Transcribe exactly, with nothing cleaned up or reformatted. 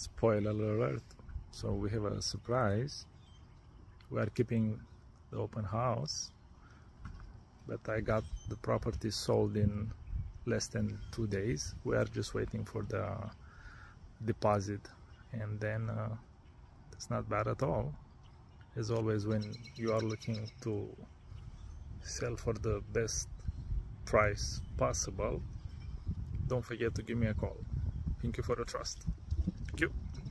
Spoiler alert, so we have a surprise. We are keeping the open house, but I got the property sold in less than two days. We are just waiting for the deposit, and then uh, it's not bad at all. As always, when you are looking to sell for the best price possible, don't forget to give me a call. Thank you for the trust. Thank you.